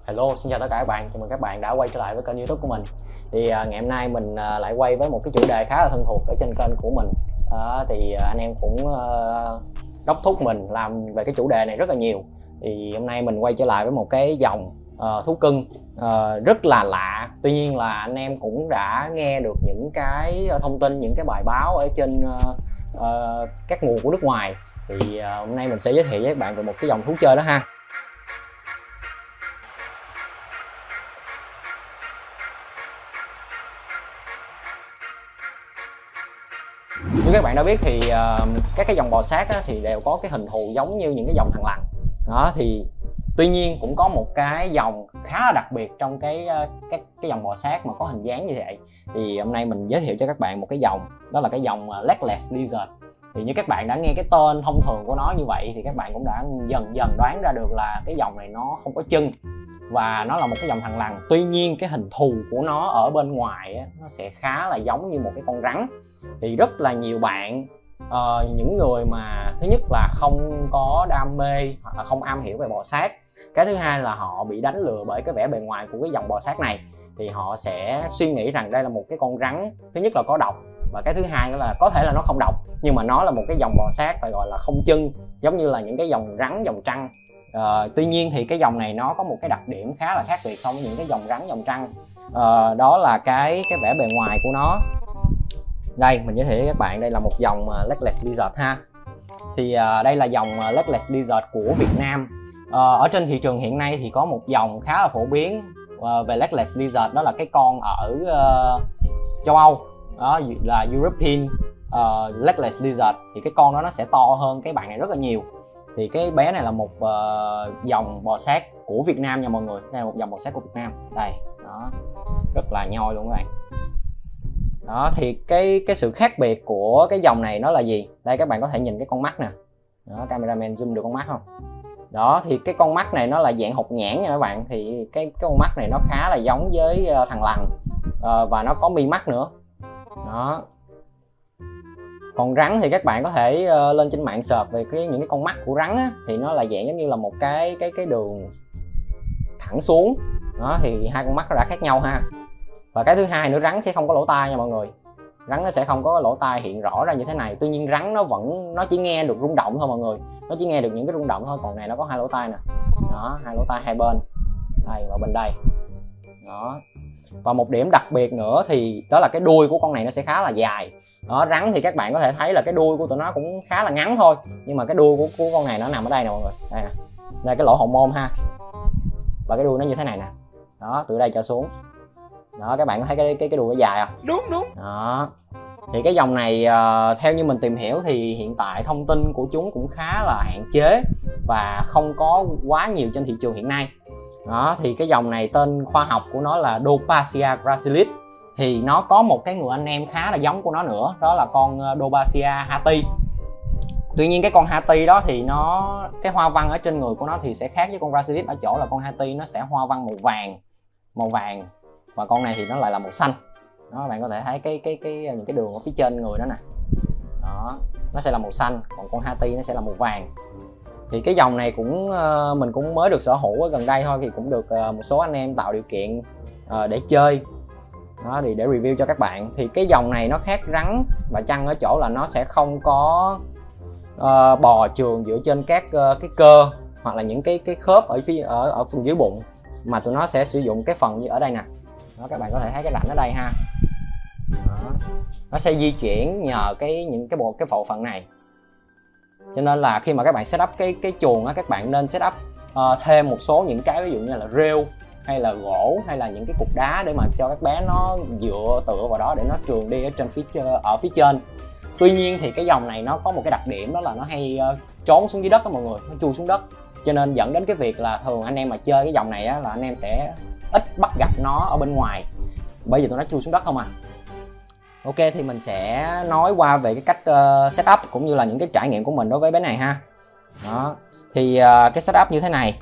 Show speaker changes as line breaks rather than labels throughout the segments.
Hello, xin chào tất cả các bạn, chào mừng các bạn đã quay trở lại với kênh YouTube của mình. Thì ngày hôm nay mình lại quay với một cái chủ đề khá là thân thuộc ở trên kênh của mình. Anh em cũng đốc thúc mình làm về cái chủ đề này rất là nhiều. Thì hôm nay mình quay trở lại với một cái dòng thú cưng rất là lạ. Tuy nhiên là anh em cũng đã nghe được những cái thông tin, những cái bài báo ở trên các nguồn của nước ngoài. Thì hôm nay mình sẽ giới thiệu với các bạn về một cái dòng thú chơi đó ha. Như các bạn đã biết thì các cái dòng bò sát thì đều có cái hình thù giống như những cái dòng thằn lằn đó. Thì tuy nhiên cũng có một cái dòng khá là đặc biệt trong các dòng bò sát mà có hình dáng như vậy. Thì hôm nay mình giới thiệu cho các bạn một cái dòng, đó là cái dòng Legless Lizard. Thì như các bạn đã nghe cái tên thông thường của nó như vậy thì các bạn cũng đã dần dần đoán ra được là cái dòng này nó không có chân và nó là một cái dòng thằn lằn. Tuy nhiên cái hình thù của nó ở bên ngoài nó sẽ khá là giống như một cái con rắn. Thì rất là nhiều bạn, những người mà thứ nhất là không có đam mê hoặc là không am hiểu về bò sát, cái thứ hai là họ bị đánh lừa bởi cái vẻ bề ngoài của cái dòng bò sát này, thì họ sẽ suy nghĩ rằng đây là một cái con rắn, thứ nhất là có độc, và cái thứ hai nữa là có thể là nó không độc nhưng mà nó là một cái dòng bò sát phải gọi là không chân, giống như là những cái dòng rắn, dòng trăng. Tuy nhiên thì cái dòng này nó có một cái đặc điểm khá là khác biệt so với những cái dòng rắn, dòng trăng. Đó là cái vẻ bề ngoài của nó. Đây mình giới thiệu với các bạn, đây là một dòng Legless Lizard ha. Thì đây là dòng Legless Lizard của Việt Nam. Ở trên thị trường hiện nay thì có một dòng khá là phổ biến về Legless Lizard, đó là cái con ở châu Âu, đó là European Legless Lizard. Thì cái con đó nó sẽ to hơn cái bạn này rất là nhiều. Thì cái bé này là một dòng bò sát của Việt Nam nha mọi người. Đây là một dòng bò sát của Việt Nam. Đây, đó, rất là nhoi luôn các bạn. Đó, thì cái sự khác biệt của cái dòng này nó là gì? Đây các bạn có thể nhìn cái con mắt nè. Đó, cameraman zoom được con mắt không? Đó, thì cái con mắt này nó là dạng hột nhãn nha các bạn. Thì cái con mắt này nó khá là giống với thằn lằn, và nó có mi mắt nữa. Đó. Còn rắn thì các bạn có thể lên trên mạng search về những cái con mắt của rắn á, thì nó là dạng giống như là một cái đường thẳng xuống. Đó, thì hai con mắt nó đã khác nhau ha. Và cái thứ hai nữa, rắn sẽ không có lỗ tai nha mọi người. Rắn nó sẽ không có lỗ tai hiện rõ ra như thế này. Tuy nhiên rắn nó chỉ nghe được rung động thôi mọi người. Nó chỉ nghe được những cái rung động thôi. Còn này nó có hai lỗ tai nè. Đó, hai lỗ tai hai bên. Đây và bên đây. Đó. Và một điểm đặc biệt nữa thì đó là cái đuôi của con này nó sẽ khá là dài. Đó, rắn thì các bạn có thể thấy là cái đuôi của tụi nó cũng khá là ngắn thôi. Nhưng mà cái đuôi của con này nó nằm ở đây nè mọi người. Đây nè. Đây cái lỗ hậu môn ha. Và cái đuôi nó như thế này nè. Đó, từ đây trở xuống. Đó, các bạn có thấy cái đuôi nó dài không? Đúng. Đó. Thì cái dòng này theo như mình tìm hiểu thì hiện tại thông tin của chúng cũng khá là hạn chế và không có quá nhiều trên thị trường hiện nay. Đó, thì cái dòng này tên khoa học của nó là Dopacia gracilis. Thì nó có một cái người anh em khá là giống của nó nữa, đó là con Dopacia hati. Tuy nhiên cái con hati đó thì cái hoa văn ở trên người của nó thì sẽ khác với con gracilis ở chỗ là con hati nó sẽ hoa văn màu vàng và con này thì nó lại là màu xanh. Đó, bạn có thể thấy những cái đường ở phía trên người đó nè. Đó, nó sẽ là màu xanh, còn con hati nó sẽ là màu vàng. Thì cái dòng này mình cũng mới được sở hữu ở gần đây thôi, thì cũng được một số anh em tạo điều kiện để chơi. Đó, thì để review cho các bạn. Thì cái dòng này nó khác rắn và trăng ở chỗ là nó sẽ không có bò trườn dựa trên các cái cơ hoặc là những cái khớp ở phần dưới bụng, mà tụi nó sẽ sử dụng cái phần như ở đây nè. Đó, các bạn có thể thấy cái rãnh ở đây ha. Đó. Nó sẽ di chuyển nhờ những cái bộ phận này. Cho nên là khi mà các bạn setup cái chuồng á, các bạn nên setup thêm một số những cái ví dụ như là rêu hay là gỗ hay là những cái cục đá để mà cho các bé nó dựa tựa vào đó để nó trườn đi ở phía trên. Tuy nhiên thì cái dòng này nó có một cái đặc điểm, đó là nó hay trốn xuống dưới đất đó mọi người, nó chui xuống đất. Cho nên dẫn đến cái việc là thường anh em mà chơi cái dòng này á, là anh em sẽ ít bắt gặp nó ở bên ngoài, bởi vì tụi nó chui xuống đất không à. Ok, thì mình sẽ nói qua về cái cách setup cũng như là những cái trải nghiệm của mình đối với bé này ha. Đó, thì cái setup như thế này.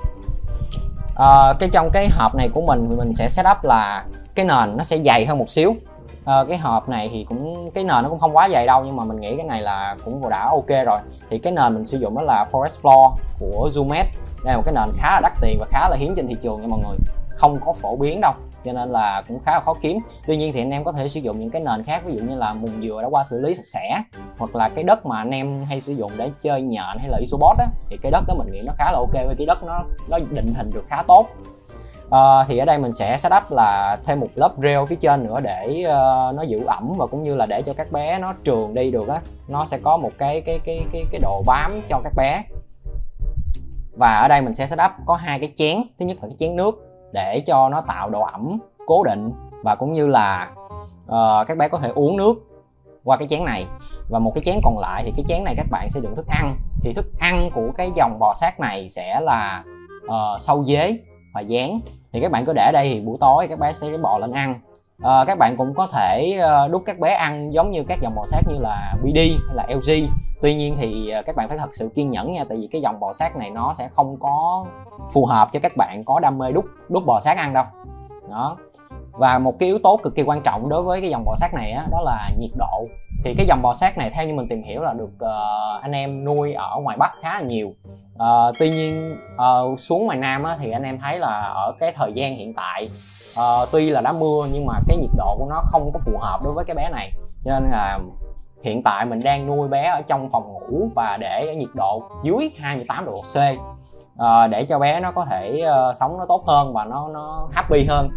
Trong cái hộp này của mình sẽ setup là cái nền nó sẽ dày hơn một xíu. Cái hộp này thì cái nền nó cũng không quá dày đâu, nhưng mà mình nghĩ cái này là cũng đã ok rồi. Thì cái nền mình sử dụng đó là Forest Floor của Zumet. Đây là một cái nền khá là đắt tiền và khá là hiếm trên thị trường nha mọi người. không có phổ biến đâu, cho nên là cũng khá là khó kiếm. Tuy nhiên thì anh em có thể sử dụng những cái nền khác, ví dụ như là mùng dừa đã qua xử lý sạch sẽ, hoặc là cái đất mà anh em hay sử dụng để chơi nhện hay là isobot á, thì cái đất đó mình nghĩ nó khá là ok, với cái đất nó định hình được khá tốt. Thì ở đây mình sẽ setup là thêm một lớp rêu phía trên nữa để nó giữ ẩm và cũng như là để cho các bé nó trườn đi được á, nó sẽ có một cái độ bám cho các bé. Và ở đây mình sẽ setup có hai cái chén, thứ nhất là cái chén nước để cho nó tạo độ ẩm cố định và cũng như là các bé có thể uống nước qua cái chén này, và một cái chén còn lại thì cái chén này các bạn sẽ đựng thức ăn. Thì thức ăn của cái dòng bò sát này sẽ là sâu dế và gián, thì các bạn cứ để đây thì buổi tối các bé sẽ bò lên ăn. Các bạn cũng có thể đút các bé ăn giống như các dòng bò sát như là BD hay là LG. Tuy nhiên thì các bạn phải thật sự kiên nhẫn nha, tại vì cái dòng bò sát này nó sẽ không có phù hợp cho các bạn có đam mê đút bò sát ăn đâu. Đó. Và một cái yếu tố cực kỳ quan trọng đối với cái dòng bò sát này á, đó là nhiệt độ. Thì cái dòng bò sát này theo như mình tìm hiểu là được anh em nuôi ở ngoài Bắc khá là nhiều. Tuy nhiên xuống ngoài Nam á, thì anh em thấy là ở cái thời gian hiện tại tuy là đã mưa nhưng mà cái nhiệt độ của nó không có phù hợp đối với cái bé này, cho nên là hiện tại mình đang nuôi bé ở trong phòng ngủ và để ở nhiệt độ dưới 28 độ C để cho bé nó có thể sống nó tốt hơn và nó happy hơn.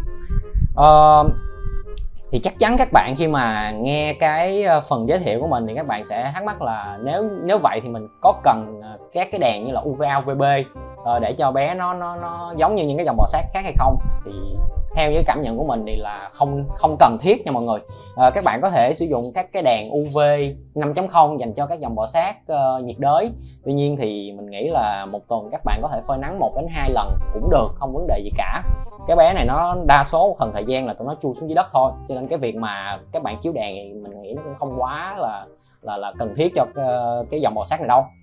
Thì chắc chắn các bạn khi mà nghe cái phần giới thiệu của mình thì các bạn sẽ thắc mắc là nếu vậy thì mình có cần các cái đèn như là UVA, UVB để cho bé nó giống như những cái dòng bò sát khác hay không? Thì theo như cảm nhận của mình thì là không cần thiết nha mọi người. Các bạn có thể sử dụng các cái đèn UV 5.0 dành cho các dòng bò sát nhiệt đới. Tuy nhiên thì mình nghĩ là một tuần các bạn có thể phơi nắng 1 đến 2 lần cũng được, không vấn đề gì cả. Cái bé này nó đa số phần thời gian là tụi nó chui xuống dưới đất thôi, cho nên cái việc mà các bạn chiếu đèn thì mình nghĩ nó cũng không quá là cần thiết cho cái dòng bò sát này đâu.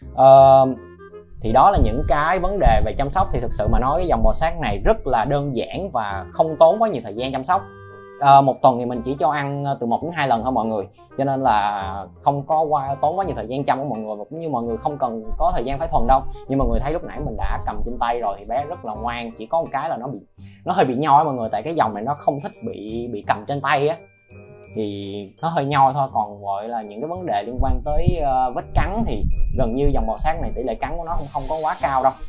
Thì đó là những cái vấn đề về chăm sóc. Thì thực sự mà nói cái dòng bò sát này rất là đơn giản và không tốn quá nhiều thời gian chăm sóc. Một tuần thì mình chỉ cho ăn từ 1 đến 2 lần thôi mọi người, cho nên là không có tốn quá nhiều thời gian chăm của mọi người, và cũng như mọi người không cần có thời gian phải thuần đâu. Nhưng mọi người thấy lúc nãy mình đã cầm trên tay rồi thì bé rất là ngoan, chỉ có một cái là nó hơi bị nhoi mọi người, tại cái dòng này nó không thích bị cầm trên tay á, thì nó hơi nhoi thôi. Còn gọi là những cái vấn đề liên quan tới vết cắn thì gần như dòng bò sát này tỷ lệ cắn của nó không có quá cao đâu.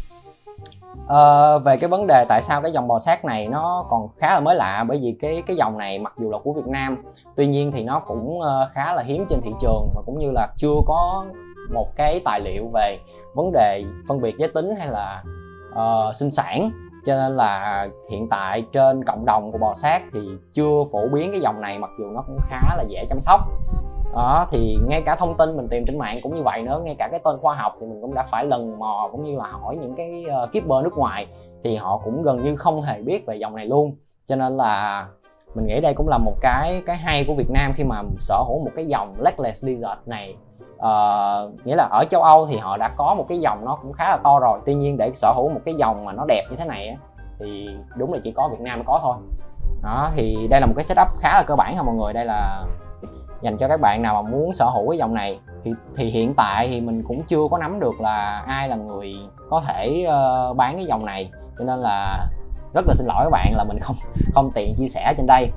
Về cái vấn đề tại sao cái dòng bò sát này nó còn khá là mới lạ, bởi vì cái dòng này mặc dù là của Việt Nam, tuy nhiên thì nó cũng khá là hiếm trên thị trường, và cũng như là chưa có một cái tài liệu về vấn đề phân biệt giới tính hay là sinh sản, cho nên là hiện tại trên cộng đồng của bò sát thì chưa phổ biến cái dòng này, mặc dù nó cũng khá là dễ chăm sóc. Đó, thì ngay cả thông tin mình tìm trên mạng cũng như vậy nữa, ngay cả cái tên khoa học thì mình cũng đã phải lần mò cũng như là hỏi những cái keeper nước ngoài, thì họ cũng gần như không hề biết về dòng này luôn. Cho nên là mình nghĩ đây cũng là một cái hay của Việt Nam khi mà sở hữu một cái dòng Legless Lizard này. Nghĩa là ở châu Âu thì họ đã có một cái dòng nó cũng khá là to rồi, tuy nhiên để sở hữu một cái dòng mà nó đẹp như thế này á, thì đúng là chỉ có Việt Nam mới có thôi. Đó, thì đây là một cái setup khá là cơ bản ha mọi người. Đây là dành cho các bạn nào mà muốn sở hữu cái dòng này. Thì hiện tại thì mình cũng chưa có nắm được là ai là người có thể bán cái dòng này, cho nên là rất là xin lỗi các bạn là mình không tiện chia sẻ trên đây.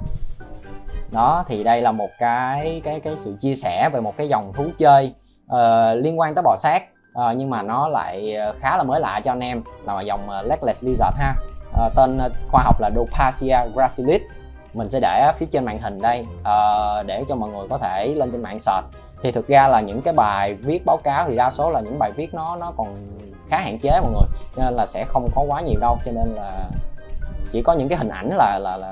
Đó, thì đây là một cái sự chia sẻ về một cái dòng thú chơi liên quan tới bò sát, nhưng mà nó lại khá là mới lạ cho anh em, là dòng Legless Lizard ha. Tên khoa học là Dopacia gracilis. Mình sẽ để phía trên màn hình đây để cho mọi người có thể lên trên mạng search. Thì thực ra là những cái bài viết báo cáo thì đa số là những bài viết nó còn khá hạn chế mọi người, cho nên là sẽ không có quá nhiều đâu, cho nên là chỉ có những cái hình ảnh là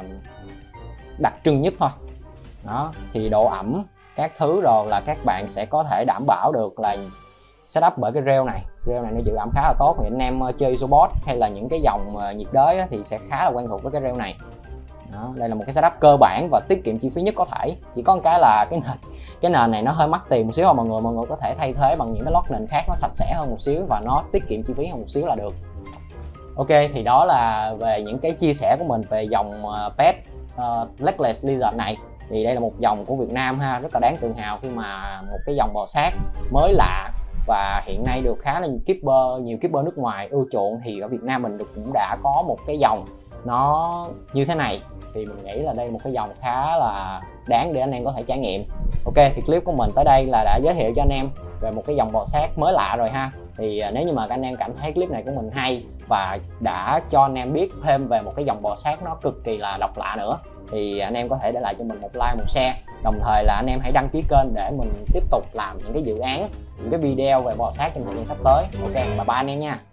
đặc trưng nhất thôi. Đó, thì độ ẩm các thứ rồi là các bạn sẽ có thể đảm bảo được là setup bởi cái rêu này nó giữ ẩm khá là tốt. Thì anh em chơi isobot hay là những cái dòng nhiệt đới thì sẽ khá là quen thuộc với cái rêu này. Đó, đây là một cái setup cơ bản và tiết kiệm chi phí nhất có thể. Chỉ có một cái là cái nền này nó hơi mắc tiền một xíu mà mọi người có thể thay thế bằng những cái lót nền khác nó sạch sẽ hơn một xíu và nó tiết kiệm chi phí hơn một xíu là được. Ok, thì đó là về những cái chia sẻ của mình về dòng pet Legless Lizard này. Thì đây là một dòng của Việt Nam ha, rất là đáng tự hào khi mà một cái dòng bò sát mới lạ và hiện nay được khá là nhiều keeper nước ngoài ưa chuộng, thì ở Việt Nam mình cũng đã có một cái dòng nó như thế này thì mình nghĩ là đây là một cái dòng khá là đáng để anh em có thể trải nghiệm. Ok, thì clip của mình tới đây là đã giới thiệu cho anh em về một cái dòng bò sát mới lạ rồi ha. Thì nếu như mà các anh em cảm thấy clip này của mình hay và đã cho anh em biết thêm về một cái dòng bò sát nó cực kỳ là độc lạ nữa, thì anh em có thể để lại cho mình một like, một share. Đồng thời là anh em hãy đăng ký kênh để mình tiếp tục làm những cái dự án, những cái video về bò sát trong thời gian sắp tới. Ok, bye bye anh em nha.